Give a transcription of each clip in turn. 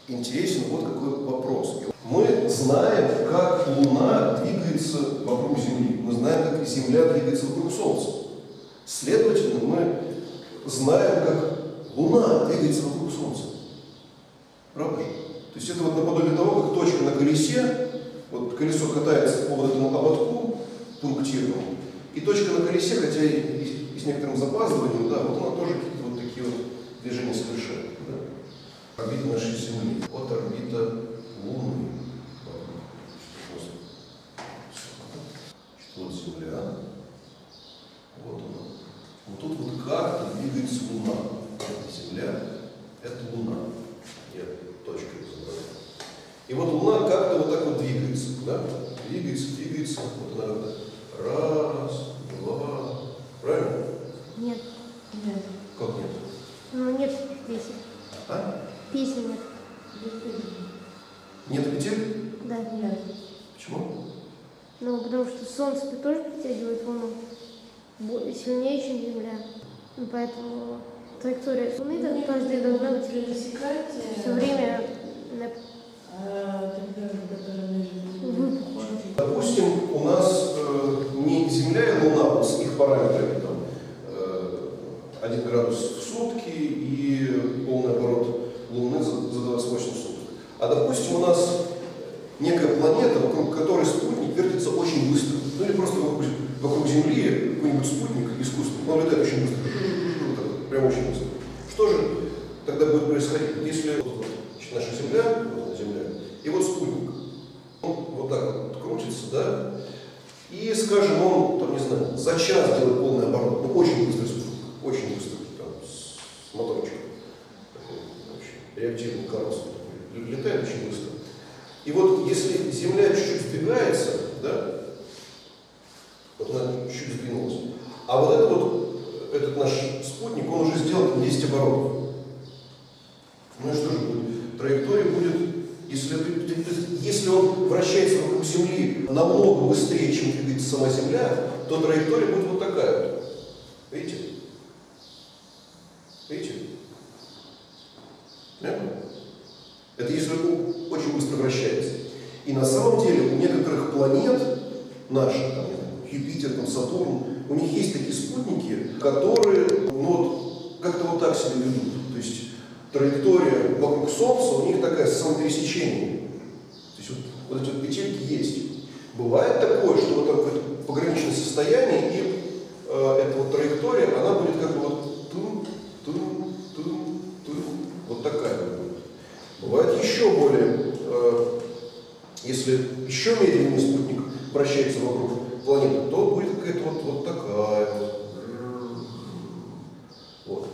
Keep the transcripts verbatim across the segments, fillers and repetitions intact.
интересен вот какой вопрос. Мы знаем, как Луна двигается вокруг Земли. Мы знаем, как Земля двигается вокруг Солнца. Следовательно, мы знаем, как Луна двигается вокруг Солнца. Правда же? То есть это вот наподобие того, как точка на колесе, вот колесо катается по вот этому ободку пунктирному, и точка на колесе, хотя и, и с некоторым запаздыванием, да, вот она тоже какие-то вот такие вот движения совершает. Да? Орбита нашей Земли. Вот орбита Луны. Вот Земля. Вот она. Вот тут вот как-то двигается Луна. Это Земля, это Луна. Я точкой изображаю. И вот Луна как-то вот так вот двигается. Да? Двигается, двигается. Вот она раз, два. Правильно? Нет. Нет. Как нет? Ну нет песен. А? Песен нет. Нет петель? Да, нет. Почему? Ну, потому что Солнце-то тоже притягивает Луну сильнее, чем Земля. Ну, поэтому траектория Луны каждая должна быть все время выпухла. Допустим, у нас э, не Земля и Луна с их параметрами, там, э, один градус в сутки и полный оборот Луны за, за двадцать восемь суток. А допустим, у нас некая планета, вокруг которой спутник вертится очень быстро. Ну или просто вокруг, вокруг Земли какой-нибудь спутник искусственный, он летает очень быстро, прям очень быстро. Что же тогда будет происходить? Если вот, значит, наша Земля, вот Земля, и вот спутник, он вот так вот крутится, да, и, скажем, он, там, не знаю, за час делает полный оборот, ну очень быстрый спутник, очень быстрый, там, с моторчиком, такой, вообще, реактивный Карлсон такой, летает очень быстро. И вот если Земля чуть-чуть сдвигается, да, вот она чуть сдвинулась, а вот этот вот, этот наш спутник, он уже сделал десять оборотов. Ну и что же будет? Траектория будет, если, если он вращается вокруг Земли намного быстрее, чем двигается сама Земля, то траектория будет вот такая вот. Видите? Видите? Понятно? Это если он очень быстро вращается. И на самом деле у некоторых планет наших, там, Юпитер, там, Сатурн, у них есть такие спутники, которые ну, вот, как-то вот так себя ведут. То есть траектория вокруг Солнца у них такая с самопересечением. То есть вот, вот эти вот петельки есть. Бывает такое, что вот такое пограничное состояние, и э, эта вот траектория, она будет как бы вот тун, тун, тун, тун, вот такая будет. Бывает еще более, э, если еще медленный спутник вращается вокруг планеты, то будет какая-то вот, вот такая вот. Вот.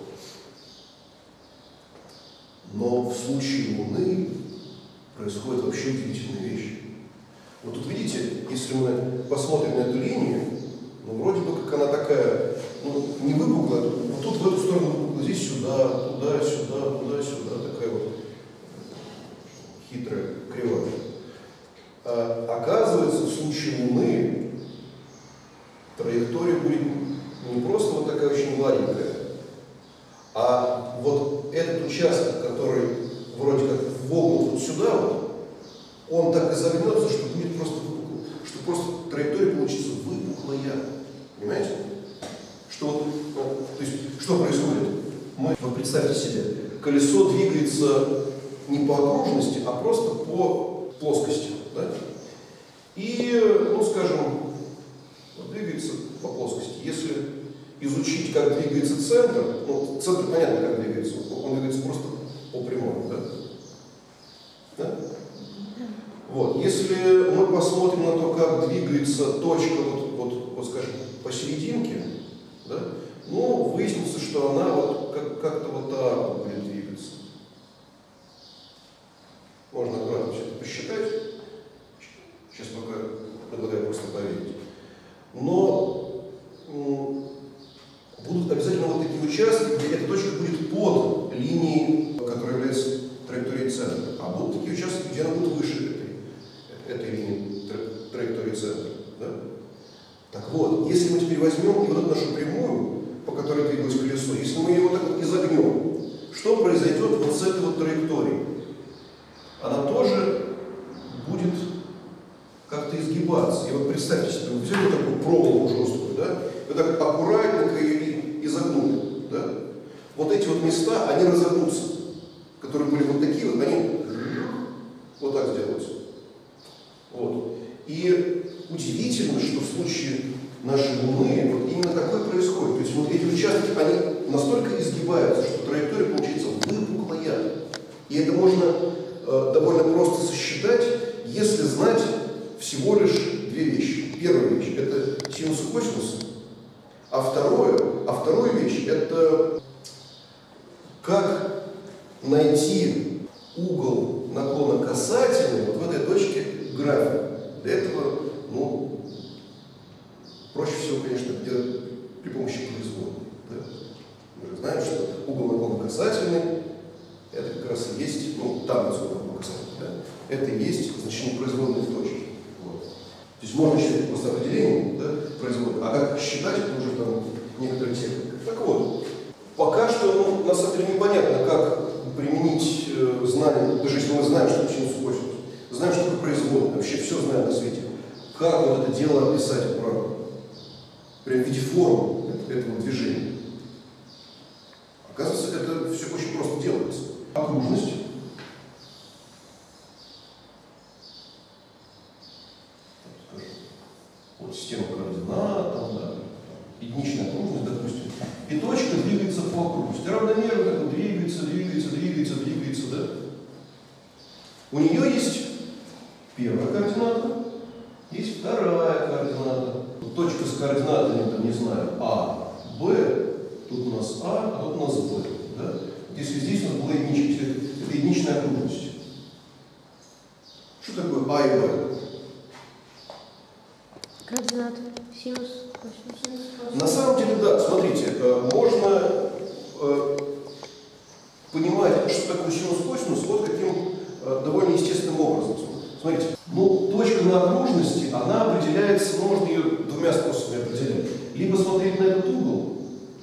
Но в случае Луны происходит вообще удивительная вещь. Вот тут видите, если мы посмотрим на эту линию, ну вроде бы как она такая, ну не выпуклая, вот тут в эту сторону выпуклая, здесь сюда, туда, сюда, туда, сюда, такая вот хитрая, кривая. А, оказывается, в случае Луны траектория будет не просто вот такая очень гладенькая, а вот этот участок, который вроде как вогнут вот сюда, вот, он так изогнется, что будет просто выпуклый, что просто траектория получится выпуклая. Понимаете? Что вот, ну, то есть, что происходит? Мы, вот представьте себе, колесо двигается не по окружности, а просто по плоскости. Да? И, ну скажем, двигается по плоскости. Если изучить, как двигается центр, ну, центр понятно, как двигается, он двигается просто по прямой, да? Да? Вот. Если мы посмотрим на то, как двигается точка, вот, вот, вот скажем, посерединке, да, ну, выяснится, что она вот как- как-то вот так будет двигаться. Можно аккуратно все это посчитать. Сейчас пока предлагаю просто поверить. Но м, будут обязательно вот такие участки, где эта точка будет под линией, которая является траекторией центра. А будут такие участки, где она будет выше этой, этой линии тра траектории центра. Да? Так вот, если мы теперь возьмем и вот эту нашу прямую, по которой двигалось колесо, если мы его так вот изогнем, что произойдет вот с этой вот траекторией? вот представьте себе, вы взяли такую проволоку жесткую, да, вы так аккуратненько ее изогнули, да, вот эти вот места, они разогнутся, которые были вот такие вот, они вот так сделаются. Вот. И удивительно, что в случае нашей Луны вот именно такое происходит. То есть вот эти участки, они настолько изгибаются, что траектория получается выпуклая. И это можно э, довольно просто сосчитать, если знать всего лишь две вещи. Первая вещь – это синус и косинус. А, второе, а вторая вещь – это как найти угол наклона касательный вот в этой точке графика. Для этого, ну, проще всего, конечно, делать при помощи производной. Да? Мы же знаем, что угол наклона касательный – это как раз и есть, ну, там угол наклона касательный, да? Это и есть значение производной в точке. Вот. То есть можно считать просто определением, да, производной, а как считать, это уже там некоторые техники. Так вот, пока что, ну, на самом деле непонятно, как применить э, знания, даже если мы знаем, что это синус и косинус, знаем, что такое производная, вообще все знаем на свете. Как вот это дело описать аккуратно? Прям в виде формы этого движения. Оказывается, это все очень просто делается. Окружность. Вот система координат, там, да, единичная окружность, допустим. И точка двигается по окружности. Равномерно так вот двигается, двигается, двигается, двигается, да? У нее есть первая координата, есть вторая координата. Точка с координатами, там, не знаю, А, Б, тут у нас А, а тут у нас Б. Да? Если здесь у нас была единичка, это единичная окружность. Что такое А и Б? Координаты. Синус, косинус. На самом деле, да, смотрите, можно э, понимать, что такое синус-косинус, вот каким э, довольно естественным образом. Смотрите, ну, точка на окружности, она определяется, можно ее двумя способами определять. Либо смотреть на этот угол,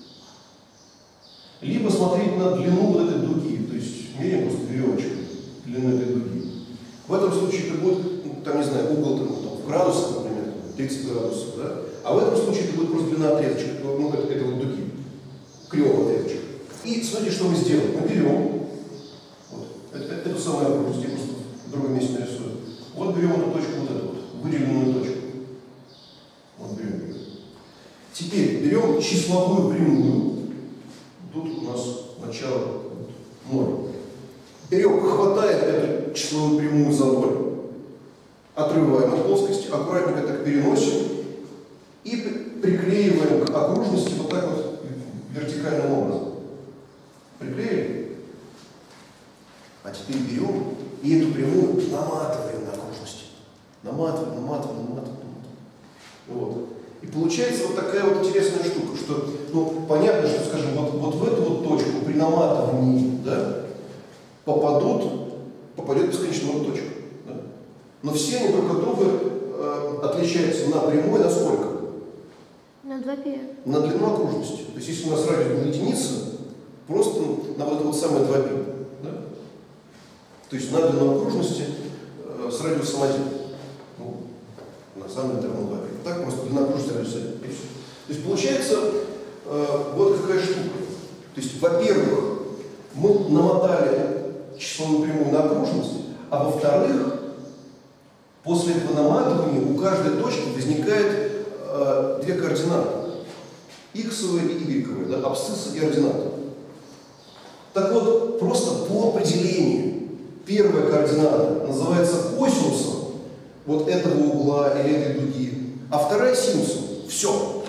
либо смотреть на длину вот этой дуги, то есть меряем просто веревочкой длину этой дуги. В этом случае это будет, ну, там, не знаю, угол там, там, в градусах, например, тридцать градусов, да? А в этом случае это будет просто длина отрезочка, ну, это, это вот дуги, кривого отрезочка. И смотрите, что мы сделаем. Мы берем вот, это, эту самую окружность, я просто в другом месте нарисую. Вот берем эту точку, вот эту вот, выделенную точку. Вот берем ее. Теперь берем числовую прямую. Тут у нас начало ноль. Берем, хватаем эту числовую прямую за ноль, отрываем от плоскости, аккуратненько так переносим и приклеиваем к окружности вот так вот вертикальным образом. Приклеили. А теперь берем и эту прямую наматываем на окружности. Наматываем, наматываем, наматываем, наматываем. Вот. И получается вот такая вот интересная штука, что, ну, понятно, что, скажем, вот, вот в эту вот точку при наматывании, да, попадут, попадет бесконечно много точек. Да? Но все они друг от друга э, отличаются на прямой, на сколько? На два пи. На длину окружности. То есть, если у нас радиус был единица, просто на вот это вот самое два пи. Да? То есть, на длину окружности э, с радиусом один. Ну, на самом деле, равно два пи. Так просто длина окружности радиус один. И все. То есть, получается, э, вот какая штука. То есть, во-первых, мы намотали числовую прямую на окружность, а во-вторых, после этого наматывания у каждой точки возникает э, две координаты. Иксовая и игрековая, да, абсцисса и ордината. Так вот, просто по определению, первая координата называется косинусом вот этого угла или этой дуги, а вторая синусом. Все.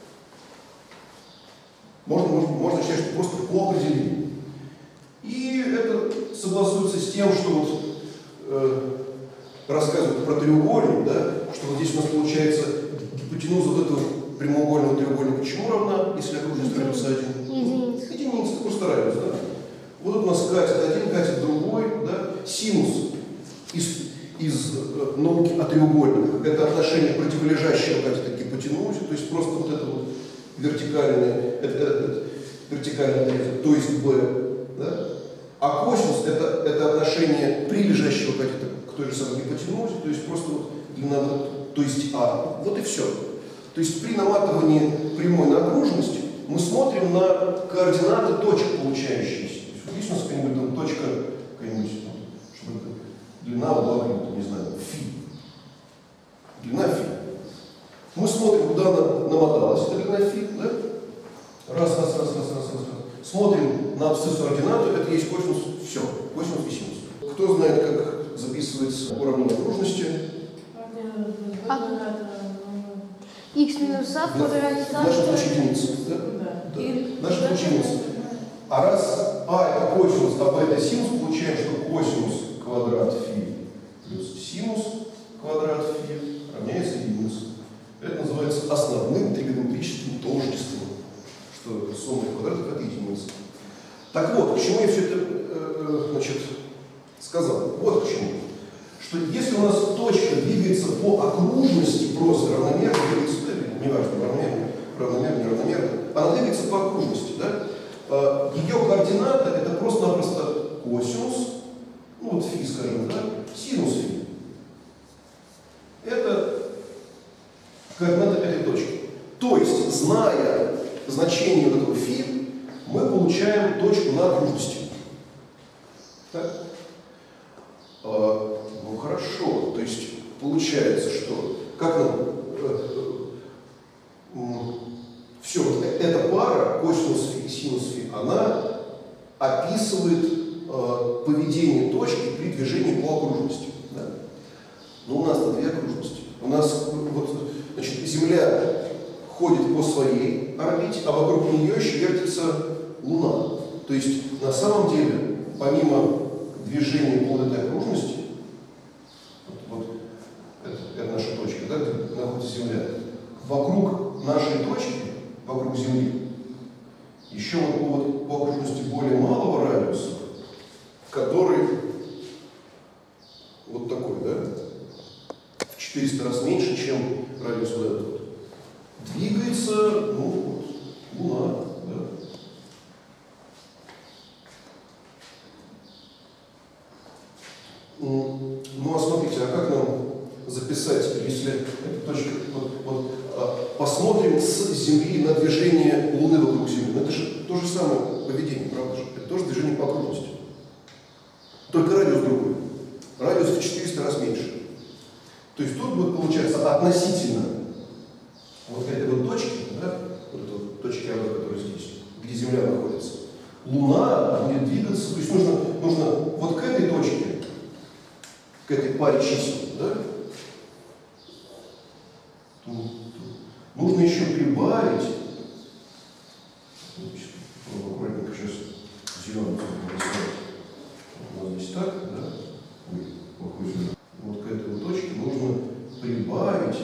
Можно, можно, можно считать, что просто по определению. И это согласуется с тем, что вот, э, рассказывают про треугольник, да, что вот здесь у нас получается гипотенуза вот этого прямоугольного треугольника чему равна, если окружность радиуса один? Единица. Единица, просто радиус, да. Вот тут у нас катет один, катет другой, да. Синус из, из э, науки о треугольниках — это отношение противолежащего катета к гипотенузе, то есть просто вот это вот вертикальное, это, это, это, вертикальный отрезок, то есть b. Да? А косинус это, это отношение прилежащего катета к той же самой гипотенузе, то есть просто вот длина вот то есть А. Вот и все. То есть при наматывании прямой на окружность мы смотрим на координаты точек, получающиеся. То есть, вот есть у нас какая-нибудь там точка, какая-нибудь, чтобы длина была, не знаю, фи. Длина фи. Мы смотрим, куда она намоталась, эта длина фи, да? Раз, раз, раз, раз, раз, раз, раз. Смотрим на абсциссу ординату, это есть косинус, все, косинус и синус. Кто знает, как записывается уравнение окружности? Х минус А в квадрате. В нашем случае единица, да? Да. В нашем случае единица. А раз А это косинус, а Б это синус, получаем, что косинус квадрат фи плюс синус квадрат фи равняется единице. Это называется основным тригонометрическим тождеством, что сумма квадратов это единица. Так вот, к чему я все это э, значит, сказал? Вот к чему. Что если у нас точка двигается по окружности, просто равномерно двигается, да, неважно, равномерно, равномерно, неравномерно, она двигается по окружности, да? Э, ее координата это просто-напросто косинус, ну вот фи, скажем, да, синус фи. Это координата этой точки. То есть, зная значение вот этого фи, мы получаем точку на окружности. Так? А, ну хорошо. То есть, получается, что как нам э, э, все, вот эта пара, косинус фи и синус фи, она описывает э, поведение точки при движении по окружности. Да? Но у нас-то две окружности. У нас вот, значит, Земля ходит по своей орбите, а вокруг нее еще вертится Луна. То есть, на самом деле, помимо движения по этой окружности, вот, вот это, это наша точка, да, где находится Земля, вокруг нашей точки, вокруг Земли, еще вот по, вот, по окружности более малого радиуса, который вот такой, да, в четыреста раз меньше, чем радиус вот этот вот, двигается, ну, вот, Луна, да. Ну, а смотрите, а как нам записать, если эта точка, вот, вот, а, посмотрим с Земли на движение Луны вокруг Земли. Ну, это же то же самое поведение, правда же? Это тоже движение по окружности. Только радиус другой. Радиус в четыреста раз меньше. То есть тут будет получаться относительно вот этой вот точки, да, вот этой вот точки А, которая здесь, где Земля находится, Луна будет двигаться, то есть нужно, нужно вот к этой точке, к этой паре чисел, да, тут, тут, нужно еще прибавить, аккуратненько сейчас зеленый цвет рисовать, вот здесь так, да, ой, плохой зеленый. Вот к этой вот точке нужно прибавить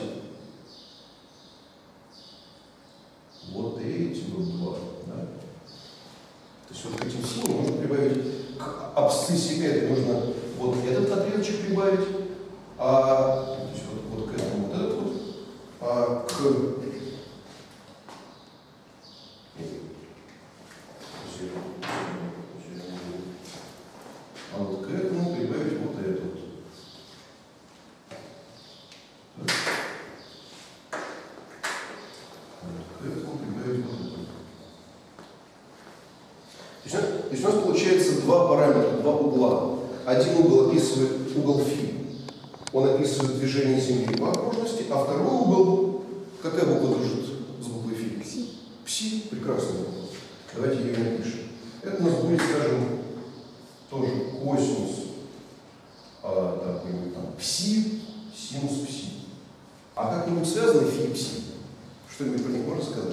вот эти вот два, да. То есть вот к этим синим можно прибавить, к абсциссе этой нужно вот этот отрезочек прибавить, а то есть вот, вот к этому вот этот вот, а к а вот к этому прибавить вот этот вот. К этому прибавить вот это. То есть, то есть у нас получается два параметра, два угла. Один угол описывает угол фи, он описывает движение Земли по окружности, а второй угол, какая буква дружит с буквой фи? Пси. Пси, прекрасно. Давайте ее напишем. Это у нас будет, скажем, тоже косинус, а, так, там, пси, синус пси. А как-нибудь связаны фи и пси? Что-нибудь про них можно сказать?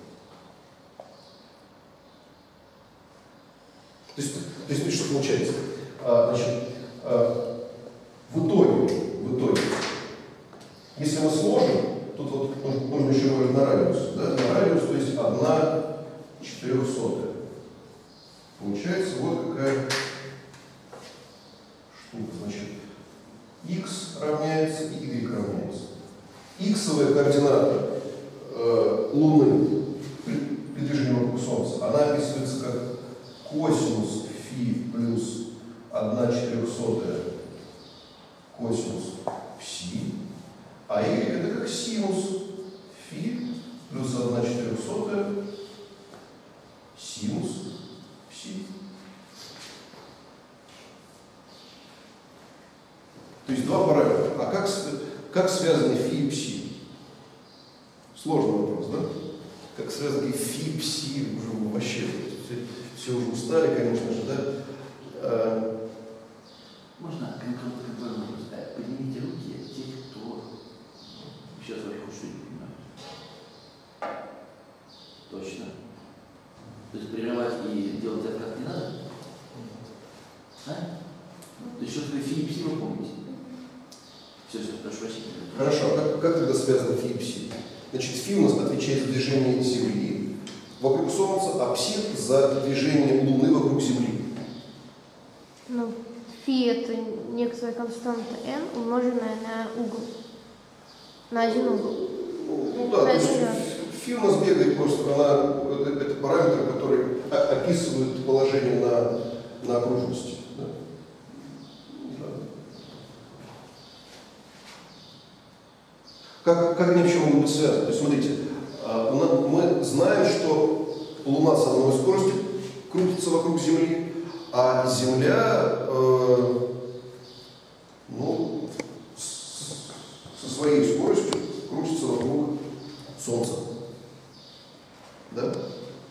То есть, то есть что получается? А, значит, а, в итоге, в итоге, если мы сложим, тут вот можно еще говорить на радиус, да, на радиус, то есть одна четырехсотая. Получается вот какая штука, значит, x равняется и y равняется. Иксовая координата э, Луны при, при движении вокруг Солнца, она описывается как косинус фи плюс одна четырехсотая косинус пси, а y То есть два параметра. А как, как связаны φ и ψ? Сложный вопрос, да? Как связаны φ и ψ, уже вообще все, все уже устали, конечно же, да? А... Можно контрольный вопрос? Поднимите руки те, кто сейчас вообще уж не понимает. Точно. То есть прерывать и делать откат не надо? А? То есть что такое φ и ψ вы помните? Все, все, прошу прощения. Хорошо, а как, как тогда связано φ и ψ? Значит, φ у нас отвечает за движение Земли вокруг Солнца, а ψ за движение Луны вокруг Земли. Ну, φ это некоторая константа n, умноженная на угол. На один угол. Ну, ну да, то есть φ у нас бегает просто, она, это, это параметры, которые описывают положение на, на окружности. Да? Да. Как, как они вообще могут быть связаны? То есть, смотрите, мы знаем, что Луна с одной скоростью крутится вокруг Земли, а Земля э, ну, с, со своей скоростью крутится вокруг Солнца. Да? То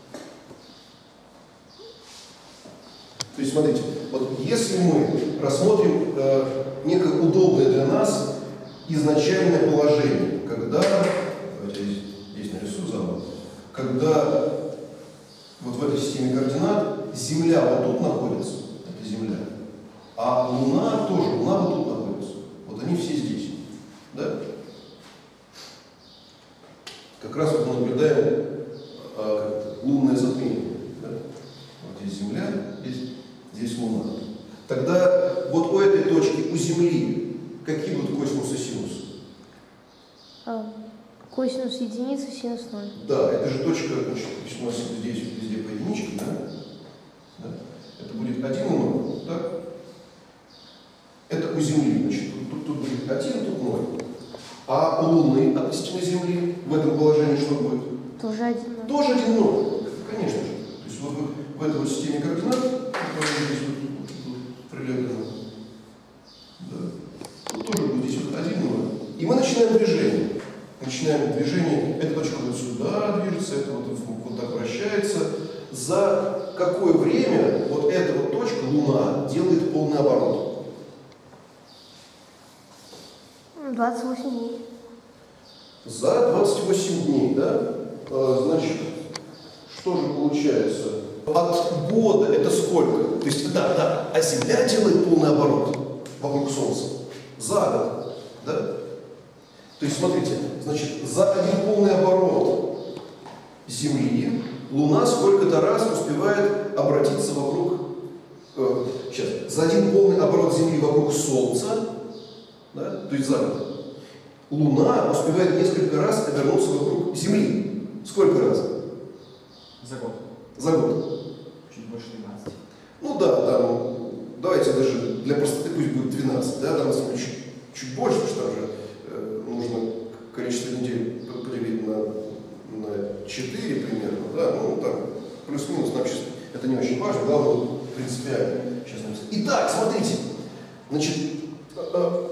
есть, смотрите, вот если мы рассмотрим э, некое удобное для нас изначальное положение, когда, давайте я здесь, здесь нарисую заново, когда вот в этой системе координат Земля вот тут находится, это Земля, а Луна тоже, Луна вот тут находится. Вот они все здесь. Да? Как раз вот мы наблюдаем а, лунное затмение. Да? Вот здесь Земля, здесь, здесь Луна. Тогда вот у этой точки, у Земли, какие будут косинусы и синусы? А, косинус единицы, синус ноль. Да, это же точка, значит, у нас здесь везде по единичке, да? Да? Это будет один и ноль, так? Это у Земли, значит, тут, тут, тут будет один, тут ноль. А у Луны относительно Земли в этом положении что будет? Тоже один ноль. Тоже один ноль, конечно же. То есть вот в, в этой вот системе координат, которая здесь вот, вот, вот прилеплена, да, тут тоже будет здесь вот один ноль. И мы начинаем движение. Начинаем движение, эта точка вот сюда движется, это вот, вот так вращается. За какое время вот эта вот точка, Луна, делает полный оборот? двадцать восемь дней. За двадцать восемь дней, да? Значит, что же получается? От года это сколько? То есть, да, да, а Земля делает полный оборот вокруг Солнца за год, да? То есть, смотрите, значит, за один полный оборот Земли Луна сколько-то раз успевает обратиться вокруг, э, сейчас, за один полный оборот Земли вокруг Солнца, да, то есть за год, Луна успевает несколько раз обернуться вокруг Земли. Сколько раз? За год. За год. Чуть больше двенадцати. Ну да, там, давайте даже для простоты пусть будет двенадцать, да, там чуть, чуть больше, потому что там же э, нужно количество недель поделить на, на четыре примерно, да, ну там плюс-минус, нам сейчас это не очень важно, главное принципиально. Сейчас написать. Итак, смотрите, значит, э,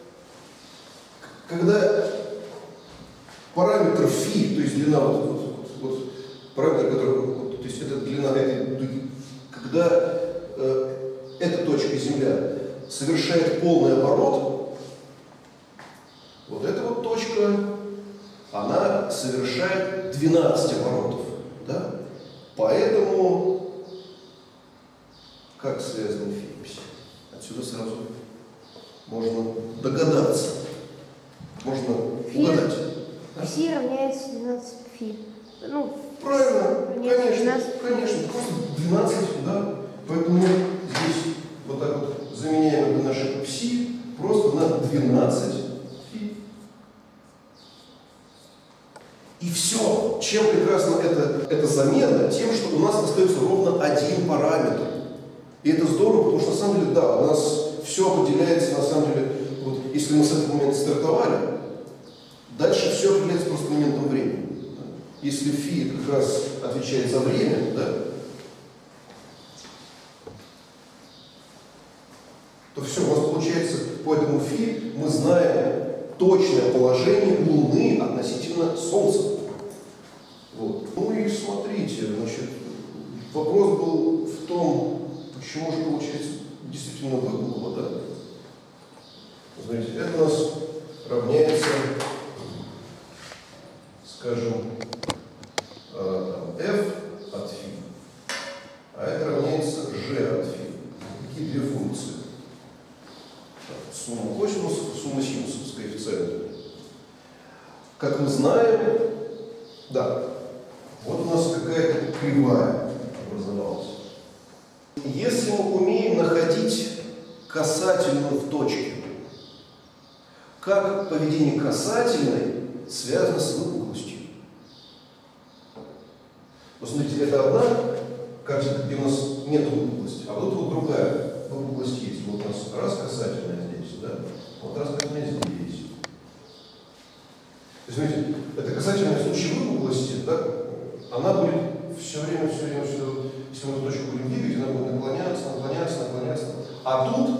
когда параметр φ, то есть длина, вот, вот, вот, вот параметр, который, вот, то есть это длина этой дуги, когда э, эта точка Земля совершает полный оборот, вот эта вот точка, она совершает двенадцать оборотов, да? Поэтому как связаны φ и ψ? Отсюда сразу можно догадаться. Можно угадать. Φ равняется двенадцать φ. Ну, правильно, конечно, двенадцать. конечно, просто двенадцать, да. Поэтому мы здесь вот так вот заменяем это наше пси просто на двенадцать φ. И все. Чем прекрасна эта, эта замена? Тем, что у нас остается ровно один параметр. И это здорово, потому что на самом деле, да, у нас все определяется, на самом деле, вот, если мы с этого момента стартовали, дальше все определяется просто моментом времени. Да? Если φ как раз отвечает за время, да, то все, у нас получается по этому фи мы знаем точное положение Луны относительно Солнца. Вот. Ну и смотрите, значит, вопрос был в том, почему же получается действительно выпукло, да? Смотрите, это у нас равняется, скажем, f от φ, а это равняется g от φ. Какие две функции? Сумма косинусов, сумма синусов с коэффициентами. Как мы знаем, да, вот у нас какая-то кривая образовалась. Если мы умеем находить касательную в точке, как поведение касательной связано с выпуклостью? Вот смотрите, это одна картинка, где у нас нет выпуклости, а вот вот другая выпуклость есть. Вот у нас раз касательная здесь, да? Вот раз касательная здесь. То есть, смотрите, это касательная в случае выпуклости, да, она будет все время, все время, все, если мы эту точку будем двигать, она будет наклоняться, наклоняться, наклоняться. А тут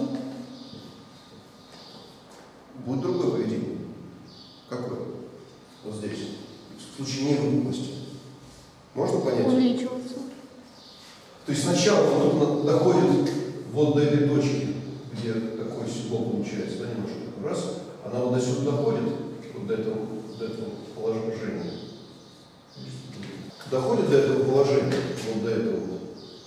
будет другое поведение. Какое? Вот здесь. В случае невыпуклости. Можно понять? Увеличиваться. То есть сначала он тут доходит вот до этой точки, где такой символ получается, да, немножко такой раз, она вот до сюда доходит, вот до этого, до этого положения. Доходит до этого положения, вот до этого вот.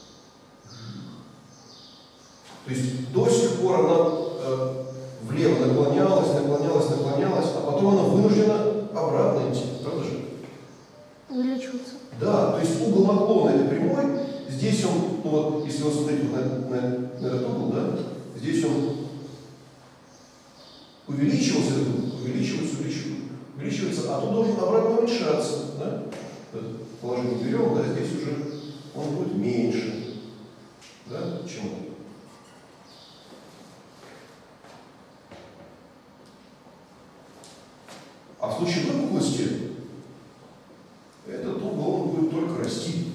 То есть до сих пор она э, влево наклонялась, наклонялась, наклонялась, а потом она вынуждена обратно идти, правда же? Увеличиваться. Да, то есть угол наклона это прямой, здесь он, ну вот, если вы смотрите на, на, на этот угол, да, здесь он увеличивался, увеличивается, увеличивается, увеличивается, а тут должен обратно уменьшаться, да? Положение берем, да, здесь уже он будет меньше, да, чем он. А в случае выпуклости этот угол он будет только расти.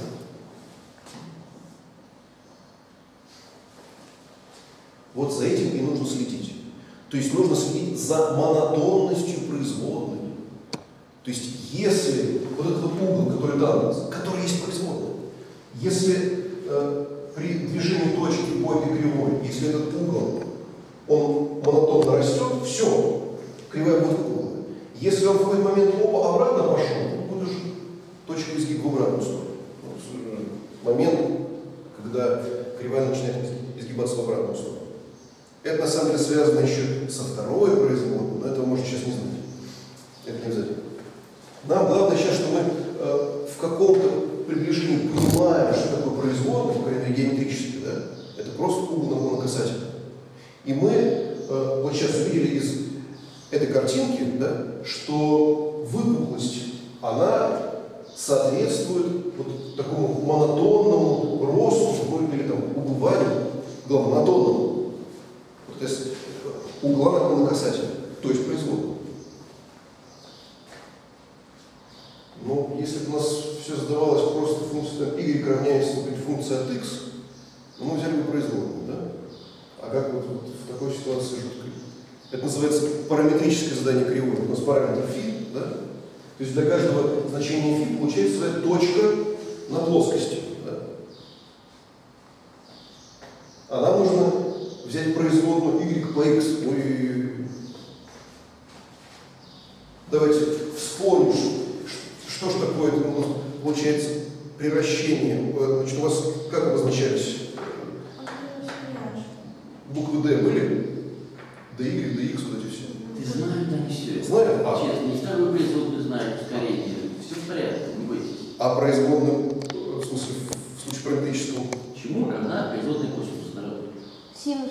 Вот за этим и нужно следить. То есть нужно следить за монотонностью производной. То есть если вот этот вот угол, который дан, который есть производная, если э, при движении точки по этой кривой, если этот угол, он монотонно растет, все, кривая будет выпуклая. Если он в какой-то момент оба обратно пошел, будет уже точка изгиба в обратную сторону. Вот, момент, когда кривая начинает изгибаться в обратную сторону. Это на самом деле связано еще со второй производной, но этого можно сейчас не знать. Это не обязательно. Нам главное сейчас, что мы э, в каком-то приближении понимаем, что такое производная, по крайней мере геометрически, да? Это просто угол наклона касательного. И мы э, вот сейчас увидели из этой картинки, да, что выпуклость, она соответствует вот такому монотонному росту, ну, или там убыванию, главное, монотонному. То есть угла наклона касательного, то есть производного. Но если бы у нас все задавалось просто функция y равняется функции от x, ну, мы взяли бы производную, да? А как вот, вот в такой ситуации жуткой? Это называется параметрическое задание кривой. У нас параметр φ, да? То есть для каждого значения φ получается своя точка на плоскости. Да? А нам нужно взять производную y по x. Ой. Давайте вспомним, что же такое это у нас получается превращение. Значит, у вас как обозначались? Буквы D были? dy, dx, вот эти все. Ты знаешь, да, не все. Знаю? А. Честно, не вторую производную знаю, скорее. Все в порядке, не бойтесь. А производную, в смысле, в случае параметрического? Чему равна производная косинус народа? Синус.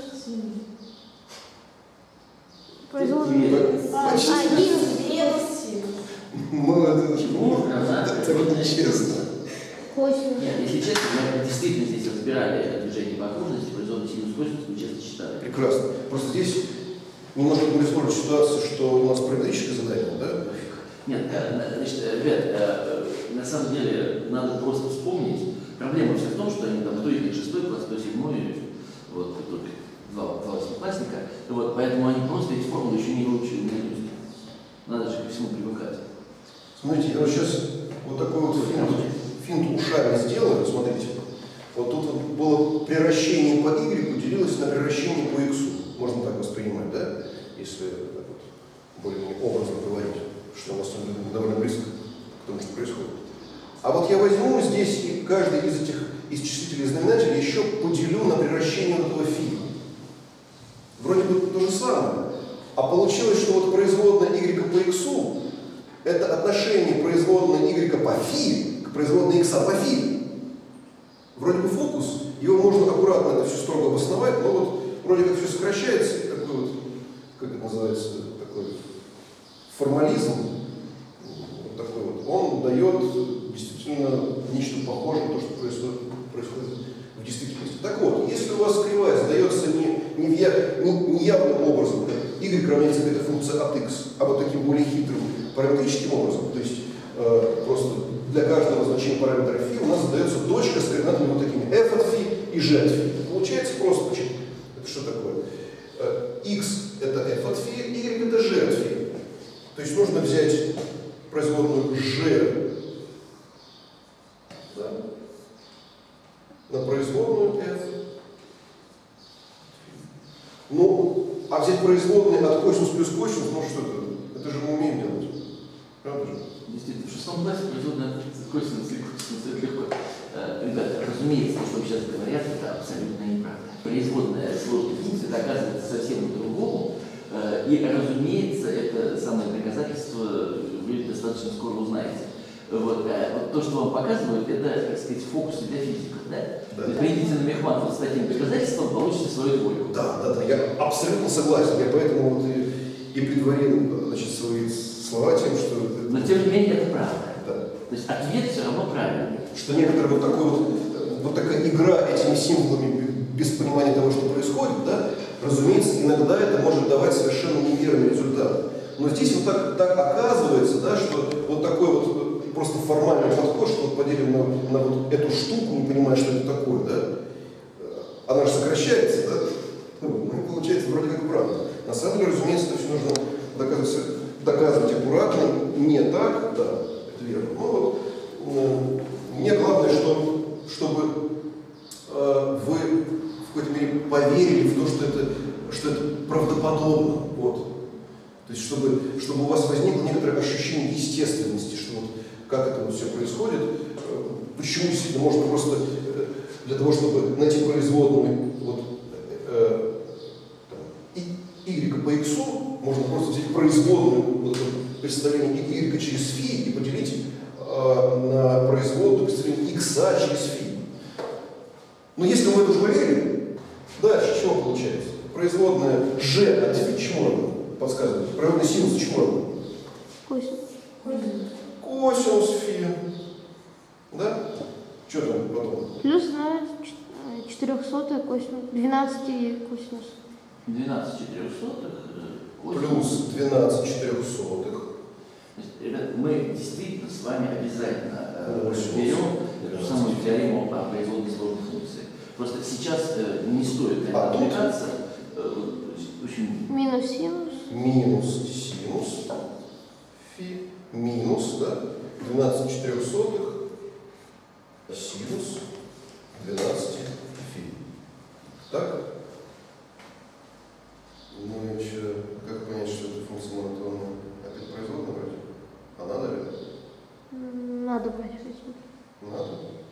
Производная. А, Почти. минус. Ну, это Чему равна это производная честно. Косинус. Нет, если честно, мы действительно здесь разбирали движение по окружности, производный синус косинус, мы честно считали. Прекрасно. Просто здесь немножко более сложная ситуация, что у нас параметрическое задание, да? Нет, значит, ребят, на самом деле надо просто вспомнить. Проблема вся в том, что они там, кто из них шестой класс, кто седьмой, вот, тут два, два восьмиклассника, вот, поэтому они просто эти формулы еще не выучили наизусть. Надо же ко всему привыкать. Смотрите, я вот сейчас вот такой вот финт, финт ушами сделаю, смотрите. Вот тут вот было приращение по y делилось на приращение по x. Можно так воспринимать, да? Если так вот, более-менее образно говорить, что у нас довольно близко к тому, что происходит. А вот я возьму здесь и каждый из этих исчислителей и знаменателей еще поделю на приращение вот этого фи. Вроде бы то же самое. А получилось, что вот производная y по x это отношение производной y по фи к производной x по фи. Вроде бы фокус, его можно аккуратно это все строго обосновать, но вот вроде как все сокращается, и такой вот, как это называется, такой формализм, вот такой вот, он дает действительно нечто похожее на то, что происходит, происходит в действительности. Так вот, если у вас кривая задается не, не, в я, не, не явным образом, как y равняется какая-то функция от x, а вот таким более хитрым параметрическим образом, то есть э, просто для каждого значения параметра φ у нас задается точка с координатами вот такими f от φ и g от φ. Получается просто очень. Это что такое? X это f от φ, y это g от φ. То есть нужно взять производную g, да, на производную f. Ну, а взять производные от косинус плюс косинус, ну что это? Это же мы умеем делать. Правда же? Действительно, в шестом классе производная косинус и косинус это легко. Ребята, разумеется, что сейчас говорят, это абсолютно неправда. Производная сложной функции доказывается совсем по-другому. И, разумеется, это самое доказательство вы достаточно скоро узнаете. Вот, а вот то, что вам показывают, это, так сказать, фокусы для физиков. Да? Да. Придите на Мехматова с таким доказательством, получите свою двойку. Да, да, да, я абсолютно согласен. Я поэтому вот и, и предварил, значит, свои слова тем, что... Но тем не менее это правда. Да. То есть ответ все равно правильный. Что некоторая вот, такой вот, вот такая игра этими символами без понимания того, что происходит, да, разумеется, иногда это может давать совершенно неверный результат. Но здесь вот так, так оказывается, да, что вот такой вот просто формальный подход, что вот поделим на, на вот эту штуку, не понимая, что это такое, да, она же сокращается, да, ну, получается вроде как правда. На самом деле, разумеется, это все нужно доказывать, доказывать аккуратно, не так, да, это верно. Но вот, э, мне главное, что, чтобы э, вы в какой-то мере поверили в то, что это, что это правдоподобно. Вот. То есть, чтобы, чтобы у вас возникло некоторое ощущение естественности, что вот как это вот все происходит, э, почему действительно можно просто э, для того, чтобы найти производную вот, э, там, y по x, можно просто взять производную вот, представление y через φ и поделить э, на производную представление x через φ. Но если мы это уже поверили, дальше чего получается? Производная g от φ чему равна? Подсказывайте. Производная синус чему равна? Косинус. Косинус φ. Да? Что там потом? Плюс на четырехсотая косинус. двенадцать косинус. двенадцать четырехсотых. Плюс двенадцать четырехсотых. Ребят, мы действительно с вами обязательно э, Очень разберем очень. эту самую теорему о производной сложной функции. Просто сейчас э, не стоит на это А тут? отвлекаться. Э, очень... Минус синус. Минус синус φ минус, да? двенадцать четырехсотых синус двенадцать φ. Так? Ну и еще, как понять, что это функция монотонная? Опять производная вроде? А надо ли? М, Надо брать кстати. Надо.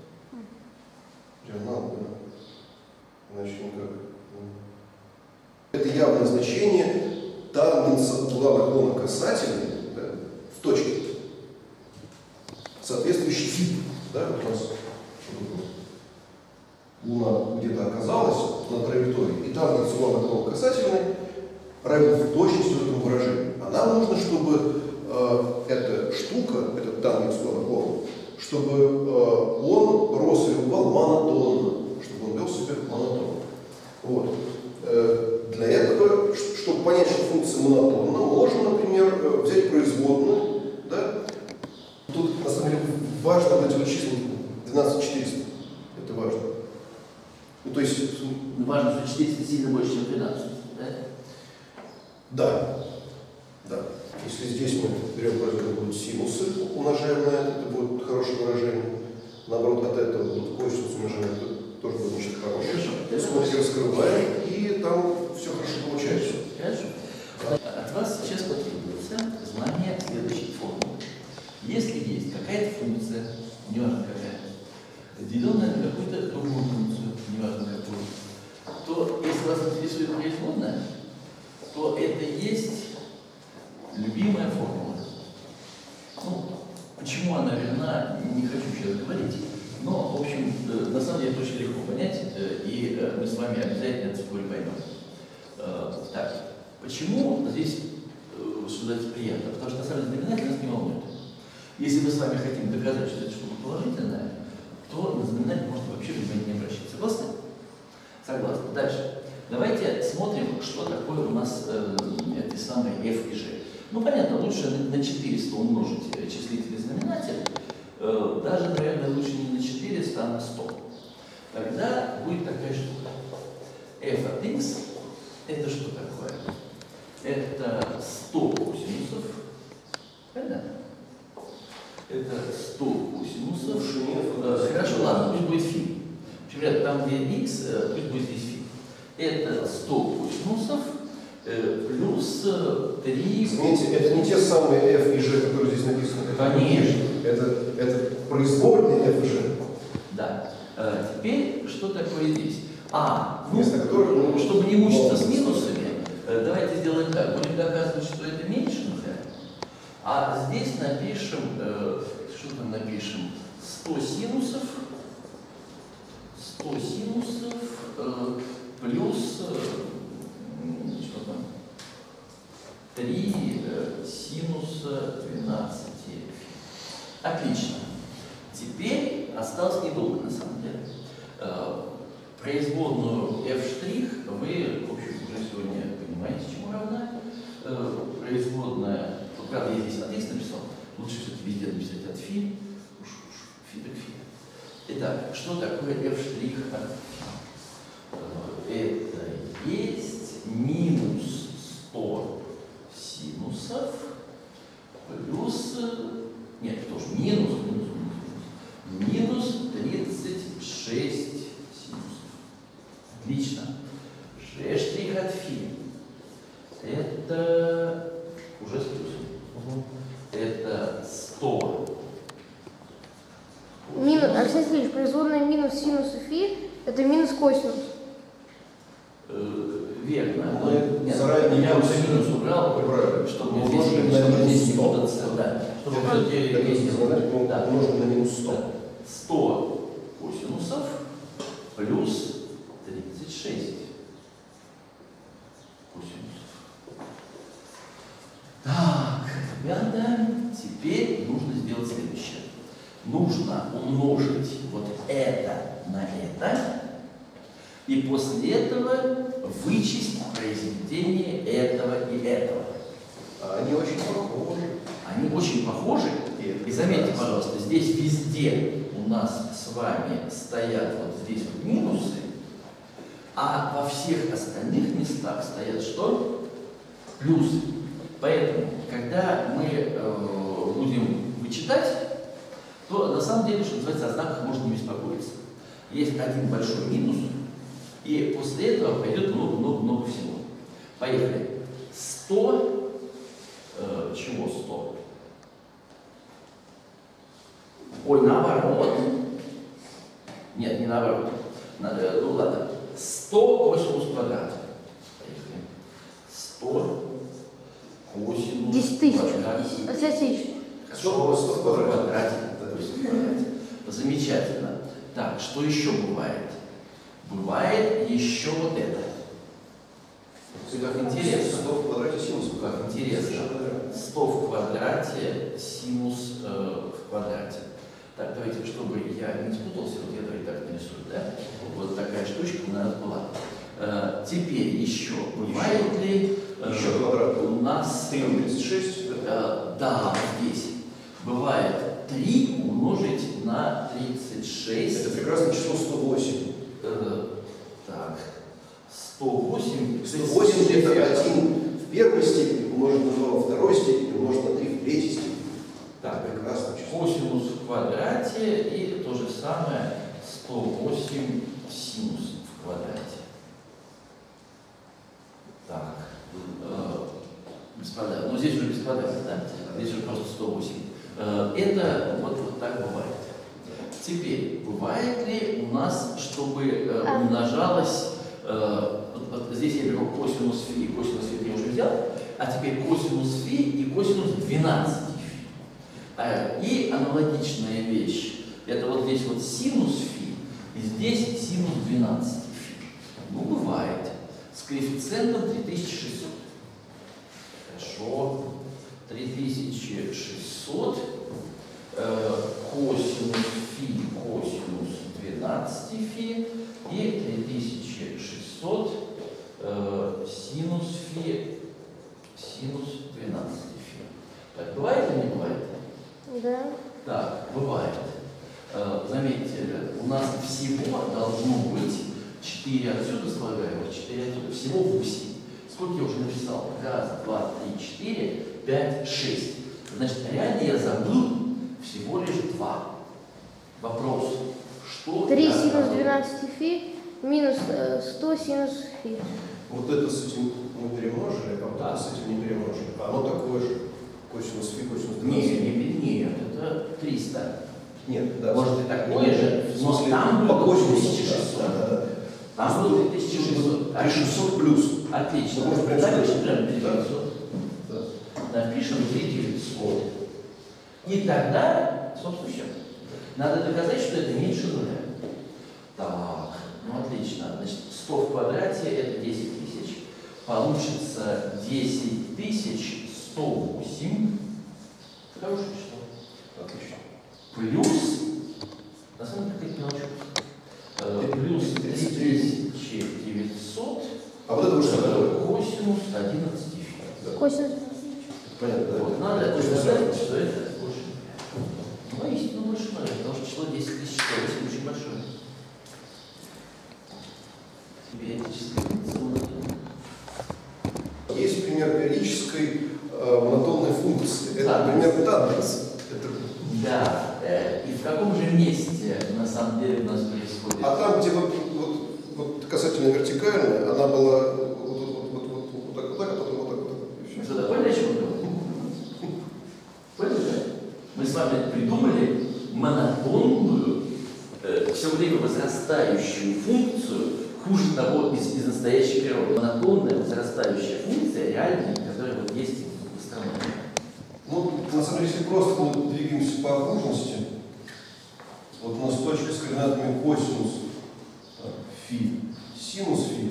Я надо, да. Иначе никак. Это явное значение тангенса угла наклона касательной, да, в точке, соответствующий фи. Да, вот у нас Луна где-то оказалась на траектории, и тангенс угла наклона касательной равен в точности вот этому выражению. А нам нужно, чтобы э, эта штука, этот тангенс угла наклона, чтобы э, он рос или упал монотонно, чтобы он вел себя монотонно. Вот. Э, для этого, чтобы понять, что функция монотонна, можно, например, взять производную, да? Тут, на самом деле, важно вот эти вот числа двенадцать четыреста. Это важно. Ну, то есть... Ну, важно, что четыреста сильно больше, чем двенадцать. Да? Да. Да. Если здесь мы берем, это будут синусы, умножаем на это, это будет хорошее выражение. Наоборот, от этого будут косинус умножаем, это тоже будет нечто хорошее. Скобки раскрываем, и там все хорошо получается. Хорошо. От вас сейчас потребуется знание следующей формулы. Если есть какая-то функция, неважно какая, деленная на какую-то другую функцию, неважно какую, то если вас интересует производная, то это есть любимая формула. Ну, почему она верна, не хочу сейчас говорить, но, в общем, на самом деле это очень легко понять, и мы с вами обязательно это вскоре поймем. Так, почему здесь рассуждать приятно? Потому что на самом деле знаменатель нас не волнует. Если мы с вами хотим доказать, что это что-то положительное, то на знаменатель можно вообще внимания не обращать. Согласны? Согласны. Дальше. Давайте смотрим, что такое у нас э, эти самые f и g. Ну, понятно, лучше на четыреста умножить числитель и знаменатель. Э, даже, наверное, лучше не на четыреста, а на сто. Тогда будет такая штука. f от x это что такое? Это сто косинусов. Понятно? Это сто косинусов. Э, хорошо, ладно, пусть будет фи. Например, там, где x, э, пусть будет здесь фи. Это сто косинусов э, плюс три... Заметьте, это не те самые f и g, которые здесь написаны. Конечно. Это, это производные f и g. Да. Э, теперь, что такое здесь? А, ну, которых, ну, чтобы не мучиться с минусами, э, давайте сделаем так. Будем доказывать, что это меньше нуля. А здесь напишем, э, что там напишем? сто синусов, сто синусов, э, плюс, э, что там, три э, синуса двенадцати. Отлично. Теперь осталось недолго, на самом деле. Э, производную f' вы, в общем, уже сегодня понимаете, чему равна. Э, производная, вот, правда, я здесь от x написал, лучше все-таки везде написать от фи. Уж, уж фи так фи. Итак, что такое f' от фи? Это есть минус сто синусов плюс, нет, тоже минус, минус, минус, минус тридцать шесть синусов. Отлично. G' от фи. Это уже с плюсом. Угу. Это сто. Минус, Алексей Сергеевич, производная минус синус фи это минус косинус. Э, верно. Но Нет, заранее я минус уже минус убрал, правильно, чтобы мы здесь, умножили чтобы на здесь не минус путаться. Да. Чтобы Это, все-таки это есть. знаменатель, мы Да. умножим на минус сто. Да. сто косинусов плюс тридцать шесть косинусов. Так, ребята, теперь нужно сделать следующее. Нужно умножить вот это на это, и после этого вычесть произведение этого и этого. А они очень похожи. Они очень похожи. И заметьте, пожалуйста, здесь везде у нас с вами стоят вот здесь вот минусы, а во всех остальных местах стоят что? Плюсы. Поэтому, когда мы э, будем вычитать, то на самом деле, что называется, о знаках можно не беспокоиться. Есть один большой минус, и после этого пойдет много-много-много всего. Поехали. сто, э, чего сто? Ой, наоборот. Нет, не наоборот. Надо, ну ладно. сто косинус квадрата. Поехали. сто косинус десять тысяч. квадрата. десять тысяч. сто, сто в квадрате. Замечательно. Так, что еще бывает? Бывает еще вот это. Как интересно. сто в квадрате синус. Как интересно. сто в квадрате синус э, в квадрате. Так, давайте, чтобы я не спутался, вот я давайте так нарисую, да? Вот такая штучка у нас была. Э, теперь еще, бывает еще, ли э, еще квадрат у нас... три на тридцать шесть? Э, да, здесь. Бывает три умножить на тридцать шесть. Это прекрасное число сто восемь. Э, так, восемь. сто восемь это один в первой степени, умножить на два во второй степени, умножить на три в третьей степени. Так, Прекрасно. косинус в квадрате и то же самое сто восемь синус в квадрате. Так, э, без квадрата. Ну здесь уже без квадрата, да? Здесь уже просто сто восемь. Э, это вот, вот так бывает. Теперь, бывает ли у нас, чтобы э, умножалось, э, вот, вот здесь я беру косинус фи, косинус фи я уже взял, а теперь косинус фи и косинус двенадцать фи. А, и аналогичная вещь, это вот здесь вот синус фи, и здесь синус двенадцать фи. Ну, бывает. С коэффициентом три тысячи шестьсот. Хорошо. три тысячи шестьсот. Э, косинус фи, косинус двенадцать фи и три тысячи шестьсот э, синус фи, синус двенадцать фи. Так, бывает или не бывает? Да. Так, бывает. Э, заметьте, у нас всего должно быть четыре отсюда слагаемых, четыре отсюда, всего восемь. Сколько я уже написал? Раз, два, три, четыре, пять, шесть. Значит, реально я забыл всего лишь два. Вопрос. Что? три синус двенадцать фи минус э, сто синус фи. Вот это с этим мы перемножили, а вот Да. это с этим не перемножили. А оно такое же. Косинус фи, косинус Нет, двенадцать. не, не, нет, это триста. Нет, да. Может и такое же, В но смысле, там по было косинусу, три тысячи шестьсот. да, да, да. Там было три тысячи шестьсот. три тысячи шестьсот плюс. Отлично. Ну, может, Так, прям прям три да. девятьсот. Да. Напишем три девятьсот. И тогда, собственно, все. Надо доказать, что это меньше нуля. Так, ну отлично. Значит, сто в квадрате это десять тысяч. Получится десять тысяч сто восемь. Хорошее число. Отлично. Плюс, на самом деле, какая мелочь. Э, плюс три тысячи девятьсот. А вот это уже что такое? Косинус одиннадцать фи. Да. Косинус. Понятно, да? Вот, надо Косинус доказать, одиннадцать. что это больше. Ну, истинно больше нуля, потому что число десять тысяч сто восемь очень большое. Периодическая функция монотонная. Есть пример периодической э, монотонной функции. Это, Да. например, тангенс. Это... Да, э, и в каком же месте на самом деле у нас происходит? А там, где вот, вот, вот касательно вертикальная, она была вот, вот, вот, вот, вот, вот так, вот так, а потом вот так, вот так. И всё. Что-то поняли, о чем мы говорим? Поняли, да? Мы с вами придумали монотонную, э, все время возрастающую функцию, хуже того из, из настоящей природы. Монотонная возрастающая функция реальная, которая вот есть в астрономии. Ну, на самом деле, если просто мы двигаемся по окружности, вот у нас точка с координатами косинус так, фи, синус фи,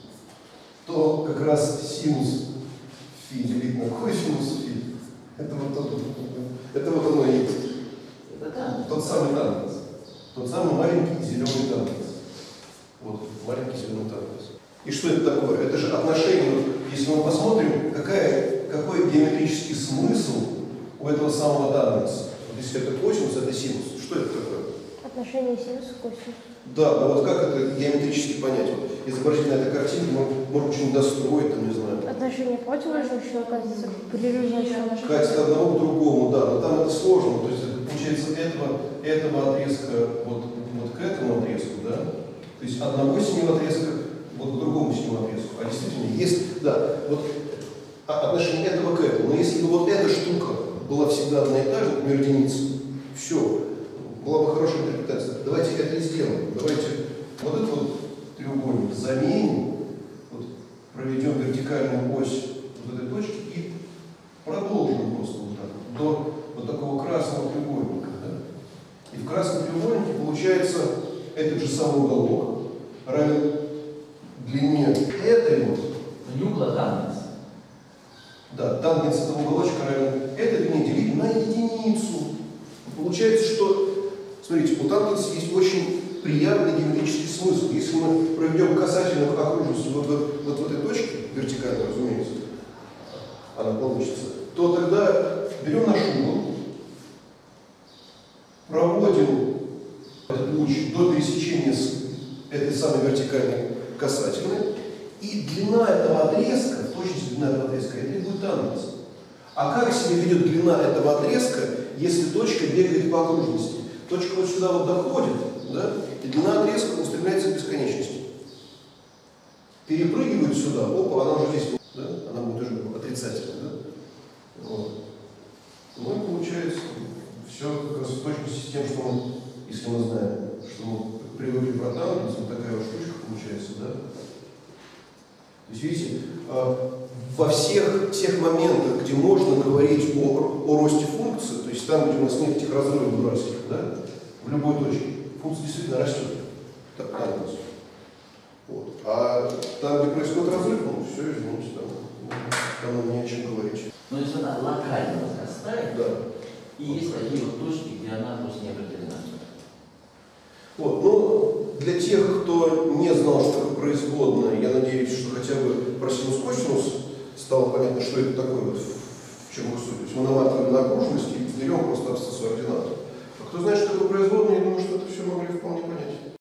то как раз синус фи делить на косинус фи, это вот, тот, это вот оно и есть. Это да. Тот самый тангенс. Тот самый маленький зеленый тангенс. Вот, маленький зеленый тангенс. И что это такое? Это же отношение, вот, если мы посмотрим, какая, какой геометрический смысл у этого самого тангенса. Вот если это косинус, это синус. Что это такое? Отношение синуса к косинусу. Да, но вот как это геометрически понять? Вот, изобразить на этой картинке, может, может что-нибудь достроить, там, не знаю. Отношение противоположного, оказывается, прерывающего. Катит одного к другому, да, но там это сложно. То есть, это, получается, этого, этого отрезка вот, вот к этому отрезку, да? То есть одного синего отрезка вот к другому синему отрезку. А действительно, есть, да, вот отношение этого к этому. Но если бы вот эта штука была всегда одна и та же, например, единица, все, была бы хорошая интерпретация. Давайте это и сделаем. Давайте вот этот вот треугольник заменим, вот, проведем вертикальную ось вот этой точки и продолжим просто вот так, до вот такого красного треугольника. Да? И в красном треугольнике получается этот же самый уголок равен длине этой вот. Не угла тангенс. Да, тангенс этого уголочка равен этой длине делить на единицу. Получается, что, смотрите, у тангенса есть очень приятный геометрический смысл. Если мы проведем касательную окружность вот, вот, вот в этой точке, вертикально, разумеется, она получится, то тогда берем наш угол, проводим этот луч до пересечения с этой самой вертикальной касательной, И длина этого отрезка, в точности длина этого отрезка, это и будет тангенс. А как себя ведет длина этого отрезка, если точка бегает по окружности? Точка вот сюда вот доходит, да, и длина отрезка устремляется к бесконечности. Перепрыгивает сюда, опа, она уже здесь, да, она будет уже отрицательной. Да? Вот. Ну и получается все как раз в точности с тем, что мы, если мы знаем, что мы привыкли про тангенс, вот такая вот штучка получается, да? То есть, видите, во всех тех моментах, где можно говорить о, о росте функции, то есть там, где у нас нет этих разрывов дурацких, да, в любой точке, функция действительно растет. Так, тангенс. Вот. А там, где происходит разрыв, ну все, извините, там, там нам не о чем говорить. Но если она локально возрастает, да. И есть такие вот точки, где она просто не определена. Вот, ну, для тех, кто не знал, что такое производная, я надеюсь, что хотя бы про синус-косинус стало понятно, что это такое, вот, в чем их суть. То есть мы наматываем на окружность и берем просто абсцессу ординату. А кто знает, что такое производная, я думаю, что это все могли вполне понять.